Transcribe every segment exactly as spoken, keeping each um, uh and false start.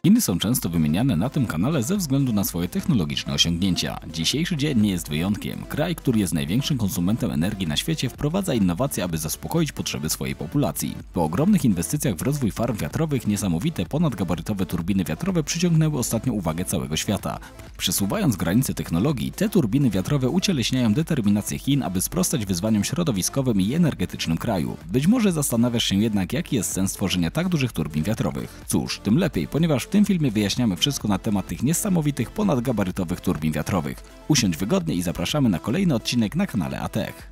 Chiny są często wymieniane na tym kanale ze względu na swoje technologiczne osiągnięcia. Dzisiejszy dzień nie jest wyjątkiem. Kraj, który jest największym konsumentem energii na świecie, wprowadza innowacje, aby zaspokoić potrzeby swojej populacji. Po ogromnych inwestycjach w rozwój farm wiatrowych, niesamowite ponadgabarytowe turbiny wiatrowe przyciągnęły ostatnio uwagę całego świata. Przesuwając granice technologii, te turbiny wiatrowe ucieleśniają determinację Chin, aby sprostać wyzwaniom środowiskowym i energetycznym kraju. Być może zastanawiasz się jednak, jaki jest sens tworzenia tak dużych turbin wiatrowych. Cóż, tym lepiej, ponieważ w tym filmie wyjaśniamy wszystko na temat tych niesamowitych, ponadgabarytowych turbin wiatrowych. Usiądź wygodnie i zapraszamy na kolejny odcinek na kanale A-Tech.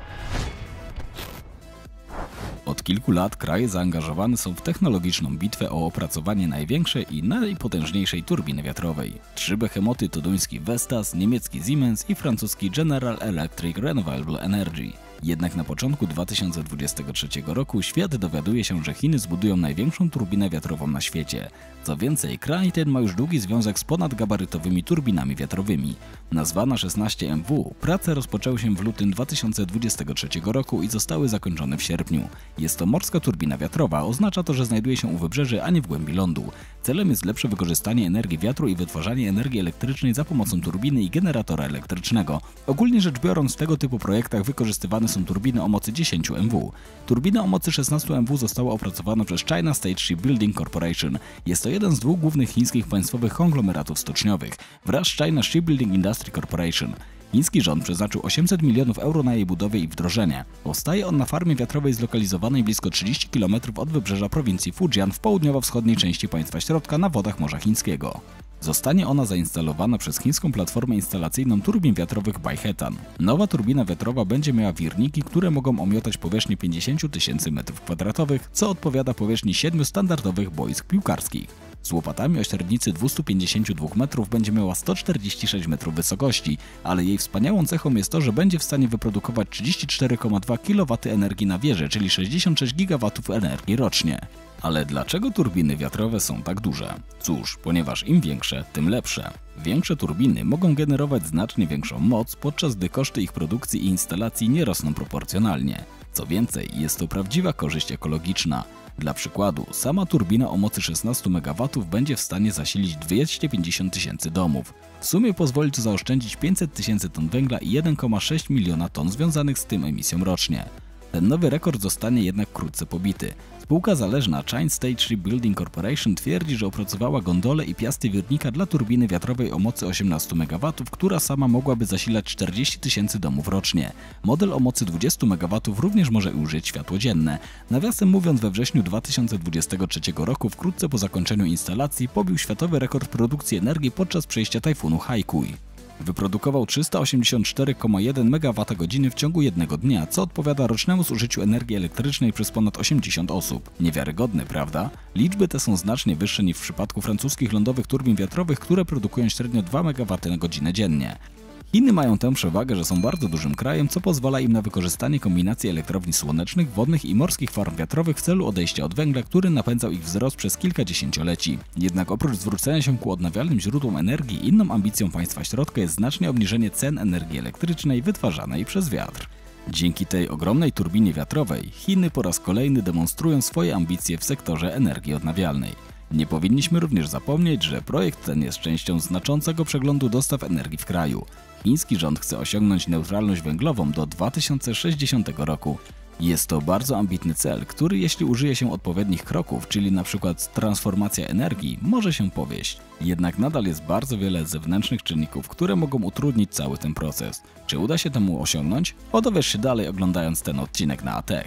Od kilku lat kraje zaangażowane są w technologiczną bitwę o opracowanie największej i najpotężniejszej turbiny wiatrowej. Trzy behemoty to duński Vestas, niemiecki Siemens i francuski General Electric Renewable Energy. Jednak na początku dwa tysiące dwudziestego trzeciego roku świat dowiaduje się, że Chiny zbudują największą turbinę wiatrową na świecie. Co więcej, kraj ten ma już długi związek z ponadgabarytowymi turbinami wiatrowymi. Nazwana szesnaście M W, prace rozpoczęły się w lutym dwa tysiące dwudziestego trzeciego roku i zostały zakończone w sierpniu. Jest to morska turbina wiatrowa, oznacza to, że znajduje się u wybrzeży, a nie w głębi lądu. Celem jest lepsze wykorzystanie energii wiatru i wytwarzanie energii elektrycznej za pomocą turbiny i generatora elektrycznego. Ogólnie rzecz biorąc, w tego typu projektach wykorzystywane są turbiny o mocy dziesięć M W. Turbina o mocy szesnaście M W została opracowana przez China State Shipbuilding Corporation. Jest to jeden z dwóch głównych chińskich państwowych konglomeratów stoczniowych, wraz z China Shipbuilding Industry Corporation. Chiński rząd przeznaczył osiemset milionów euro na jej budowę i wdrożenie. Powstaje on na farmie wiatrowej zlokalizowanej blisko trzydzieści kilometrów od wybrzeża prowincji Fujian w południowo-wschodniej części państwa środka na wodach Morza Chińskiego. Zostanie ona zainstalowana przez chińską platformę instalacyjną turbin wiatrowych Baihetan. Nowa turbina wiatrowa będzie miała wirniki, które mogą omiotać powierzchnię pięćdziesiąt tysięcy metrów kwadratowych, co odpowiada powierzchni siedmiu standardowych boisk piłkarskich. Z łopatami o średnicy dwieście pięćdziesiąt dwa metrów będzie miała sto czterdzieści sześć metrów wysokości, ale jej wspaniałą cechą jest to, że będzie w stanie wyprodukować trzydzieści cztery przecinek dwa kilowata energii na wieżę, czyli sześćdziesiąt sześć gigawatów energii rocznie. Ale dlaczego turbiny wiatrowe są tak duże? Cóż, ponieważ im większe, tym lepsze. Większe turbiny mogą generować znacznie większą moc, podczas gdy koszty ich produkcji i instalacji nie rosną proporcjonalnie. Co więcej, jest to prawdziwa korzyść ekologiczna. Dla przykładu, sama turbina o mocy szesnaście megawatów będzie w stanie zasilić dwieście pięćdziesiąt tysięcy domów. W sumie pozwoli to zaoszczędzić pięćset tysięcy ton węgla i jeden przecinek sześć miliona ton związanych z tym emisją rocznie. Ten nowy rekord zostanie jednak wkrótce pobity. Spółka zależna China State Shipbuilding Corporation twierdzi, że opracowała gondolę i piasty wirnika dla turbiny wiatrowej o mocy osiemnaście megawatów, która sama mogłaby zasilać czterdzieści tysięcy domów rocznie. Model o mocy dwadzieścia megawatów również może użyć światło dzienne. Nawiasem mówiąc, we wrześniu dwa tysiące dwudziestego trzeciego roku, wkrótce po zakończeniu instalacji, pobił światowy rekord produkcji energii podczas przejścia tajfunu Haikui. Wyprodukował trzysta osiemdziesiąt cztery przecinek jeden megawattogodziny w ciągu jednego dnia, co odpowiada rocznemu zużyciu energii elektrycznej przez ponad osiemdziesiąt osób. Niewiarygodne, prawda? Liczby te są znacznie wyższe niż w przypadku francuskich lądowych turbin wiatrowych, które produkują średnio dwa megawatty na godzinę dziennie. Chiny mają tę przewagę, że są bardzo dużym krajem, co pozwala im na wykorzystanie kombinacji elektrowni słonecznych, wodnych i morskich farm wiatrowych w celu odejścia od węgla, który napędzał ich wzrost przez kilka dziesięcioleci. Jednak oprócz zwrócenia się ku odnawialnym źródłom energii, inną ambicją państwa środka jest znaczne obniżenie cen energii elektrycznej wytwarzanej przez wiatr. Dzięki tej ogromnej turbinie wiatrowej Chiny po raz kolejny demonstrują swoje ambicje w sektorze energii odnawialnej. Nie powinniśmy również zapomnieć, że projekt ten jest częścią znaczącego przeglądu dostaw energii w kraju. Chiński rząd chce osiągnąć neutralność węglową do dwa tysiące sześćdziesiątego roku. Jest to bardzo ambitny cel, który jeśli użyje się odpowiednich kroków, czyli np. transformacja energii, może się powieść. Jednak nadal jest bardzo wiele zewnętrznych czynników, które mogą utrudnić cały ten proces. Czy uda się temu osiągnąć? O, dowiesz się dalej, oglądając ten odcinek na A-Tech.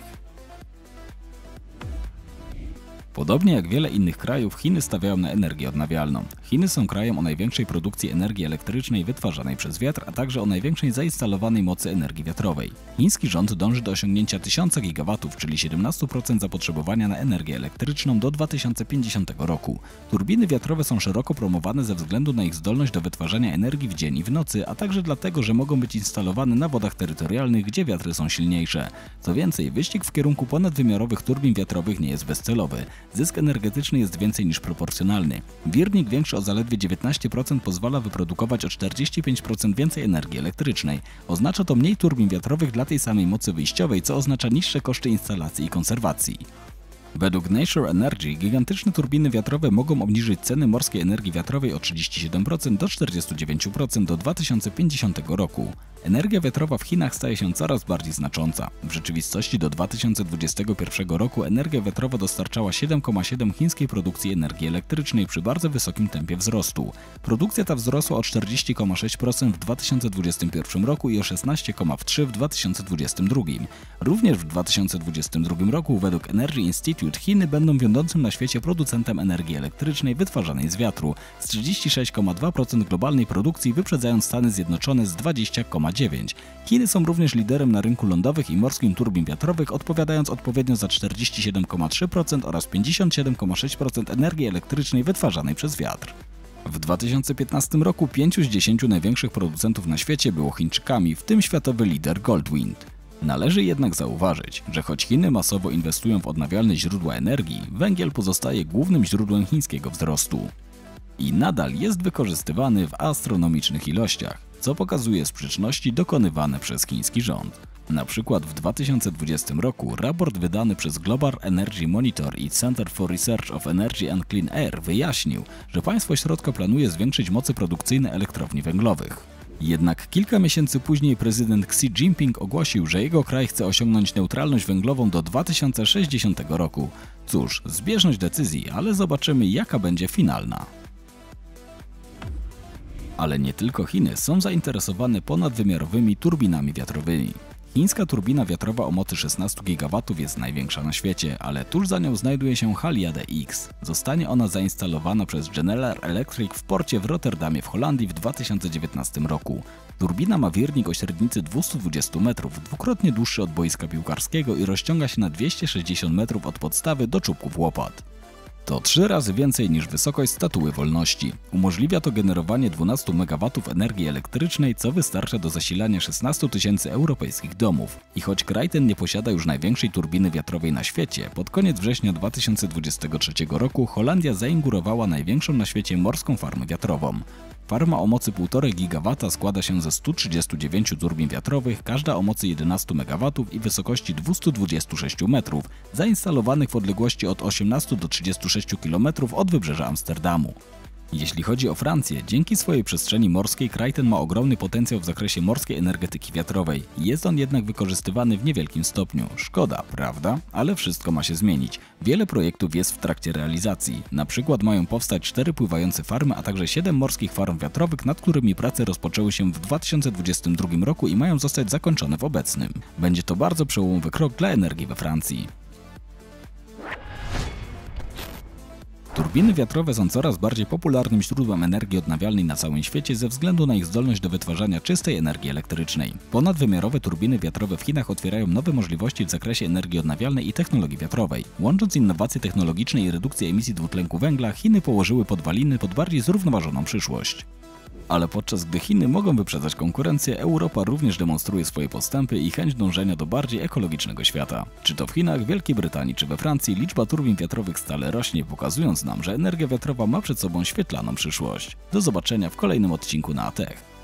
Podobnie jak wiele innych krajów, Chiny stawiają na energię odnawialną. Chiny są krajem o największej produkcji energii elektrycznej wytwarzanej przez wiatr, a także o największej zainstalowanej mocy energii wiatrowej. Chiński rząd dąży do osiągnięcia tysiąca gigawatów, czyli siedemnaście procent zapotrzebowania na energię elektryczną do dwa tysiące pięćdziesiątego roku. Turbiny wiatrowe są szeroko promowane ze względu na ich zdolność do wytwarzania energii w dzień i w nocy, a także dlatego, że mogą być instalowane na wodach terytorialnych, gdzie wiatry są silniejsze. Co więcej, wyścig w kierunku ponadwymiarowych turbin wiatrowych nie jest bezcelowy. Zysk energetyczny jest więcej niż proporcjonalny. Wirnik większy o zaledwie dziewiętnaście procent pozwala wyprodukować o czterdzieści pięć procent więcej energii elektrycznej. Oznacza to mniej turbin wiatrowych dla tej samej mocy wyjściowej, co oznacza niższe koszty instalacji i konserwacji. Według Nature Energy gigantyczne turbiny wiatrowe mogą obniżyć ceny morskiej energii wiatrowej o trzydzieści siedem procent do czterdziestu dziewięciu procent do dwa tysiące pięćdziesiątego roku. Energia wiatrowa w Chinach staje się coraz bardziej znacząca. W rzeczywistości do dwa tysiące dwudziestego pierwszego roku energia wiatrowa dostarczała siedem przecinek siedem procent chińskiej produkcji energii elektrycznej przy bardzo wysokim tempie wzrostu. Produkcja ta wzrosła o czterdzieści przecinek sześć procent w dwa tysiące dwudziestym pierwszym roku i o szesnaście przecinek trzy procent w dwa tysiące dwudziestym drugim. Również w dwa tysiące dwudziestym drugim roku według Energy Institute Chiny będą wiodącym na świecie producentem energii elektrycznej wytwarzanej z wiatru z trzydzieści sześć przecinek dwa procent globalnej produkcji, wyprzedzając Stany Zjednoczone z dwadzieścia przecinek dziewięć procent. Chiny są również liderem na rynku lądowych i morskim turbin wiatrowych, odpowiadając odpowiednio za czterdzieści siedem przecinek trzy procent oraz pięćdziesiąt siedem przecinek sześć procent energii elektrycznej wytwarzanej przez wiatr. W dwa tysiące piętnastym roku pięciu z dziesięciu największych producentów na świecie było Chińczykami, w tym światowy lider Goldwind. Należy jednak zauważyć, że choć Chiny masowo inwestują w odnawialne źródła energii, węgiel pozostaje głównym źródłem chińskiego wzrostu. I nadal jest wykorzystywany w astronomicznych ilościach, co pokazuje sprzeczności dokonywane przez chiński rząd. Na przykład w dwa tysiące dwudziestym roku raport wydany przez Global Energy Monitor i Center for Research of Energy and Clean Air wyjaśnił, że państwo środka planuje zwiększyć moce produkcyjne elektrowni węglowych. Jednak kilka miesięcy później prezydent Xi Jinping ogłosił, że jego kraj chce osiągnąć neutralność węglową do dwa tysiące sześćdziesiątego roku. Cóż, zbieżność decyzji, ale zobaczymy, jaka będzie finalna. Ale nie tylko Chiny są zainteresowane ponadwymiarowymi turbinami wiatrowymi. Chińska turbina wiatrowa o mocy szesnastu gigawatów jest największa na świecie, ale tuż za nią znajduje się Haliade X. Zostanie ona zainstalowana przez General Electric w porcie w Rotterdamie w Holandii w dwa tysiące dziewiętnastym roku. Turbina ma wirnik o średnicy dwieście dwadzieścia metrów, dwukrotnie dłuższy od boiska piłkarskiego i rozciąga się na dwieście sześćdziesiąt metrów od podstawy do czubków łopat. To trzy razy więcej niż wysokość Statuły Wolności. Umożliwia to generowanie dwunastu megawatów energii elektrycznej, co wystarcza do zasilania szesnastu tysięcy europejskich domów. I choć kraj ten nie posiada już największej turbiny wiatrowej na świecie, pod koniec września dwa tysiące dwudziestego trzeciego roku Holandia zaingurowała największą na świecie morską farmę wiatrową. Farma o mocy półtora gigawata składa się ze stu trzydziestu dziewięciu turbin wiatrowych, każda o mocy jedenastu megawatów i wysokości dwustu dwudziestu sześciu metrów, zainstalowanych w odległości od osiemnastu do trzydziestu sześciu kilometrów od wybrzeża Amsterdamu. Jeśli chodzi o Francję, dzięki swojej przestrzeni morskiej kraj ten ma ogromny potencjał w zakresie morskiej energetyki wiatrowej. Jest on jednak wykorzystywany w niewielkim stopniu. Szkoda, prawda? Ale wszystko ma się zmienić. Wiele projektów jest w trakcie realizacji. Na przykład mają powstać cztery pływające farmy, a także siedem morskich farm wiatrowych, nad którymi prace rozpoczęły się w dwa tysiące dwudziestym drugim roku i mają zostać zakończone w obecnym. Będzie to bardzo przełomowy krok dla energii we Francji. Turbiny wiatrowe są coraz bardziej popularnym źródłem energii odnawialnej na całym świecie ze względu na ich zdolność do wytwarzania czystej energii elektrycznej. Ponadwymiarowe turbiny wiatrowe w Chinach otwierają nowe możliwości w zakresie energii odnawialnej i technologii wiatrowej. Łącząc innowacje technologiczne i redukcję emisji dwutlenku węgla, Chiny położyły podwaliny pod bardziej zrównoważoną przyszłość. Ale podczas gdy Chiny mogą wyprzedzać konkurencję, Europa również demonstruje swoje postępy i chęć dążenia do bardziej ekologicznego świata. Czy to w Chinach, Wielkiej Brytanii czy we Francji, liczba turbin wiatrowych stale rośnie, pokazując nam, że energia wiatrowa ma przed sobą świetlaną przyszłość. Do zobaczenia w kolejnym odcinku na A T E C.